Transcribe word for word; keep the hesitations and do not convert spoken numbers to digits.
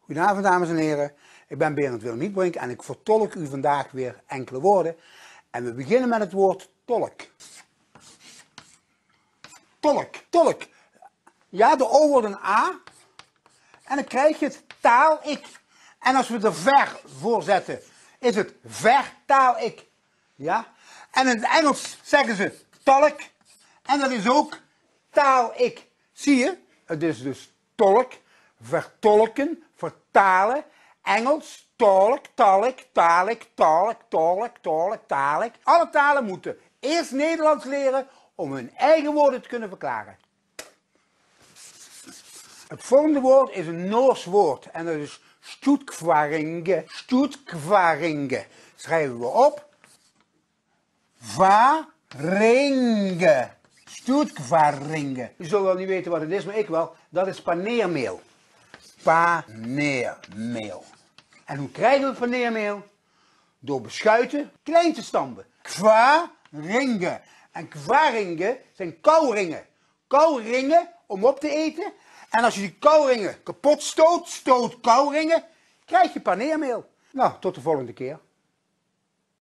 Goedenavond dames en heren, ik ben Berend Willemietbrink en ik vertolk u vandaag weer enkele woorden. En we beginnen met het woord tolk. Tolk, tolk. Ja, de O wordt een A en dan krijg je het taal-ik. En als we er ver voor zetten, is het vertaal-ik. Ja? En in het Engels zeggen ze tolk en dat is ook taal-ik. Zie je? Het is dus tolk, vertolken, vertalen, Engels, tolk, talk, talik, talk, tolk, tolk, talik. Alle talen moeten eerst Nederlands leren om hun eigen woorden te kunnen verklaren. Het volgende woord is een Noors woord en dat is stoetkvaringe. Stoetkvaringe. Schrijven we op. Varinge. Stoetkvaringe. Je zult wel niet weten wat het is, maar ik wel. Dat is paneermeel. Paneermeel. En hoe krijgen we paneermeel? Door beschuiten klein te stampen. Kvaringe. En kvaringe zijn kauwringen. Kauwringen om op te eten. En als je die kauwringen kapot stoot, stoot kauwringen, krijg je paneermeel. Nou, tot de volgende keer.